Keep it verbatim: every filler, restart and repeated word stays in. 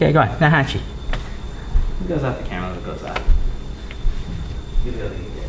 Okay, go ahead. Nahachi. It goes off the camera, it goes off. You really,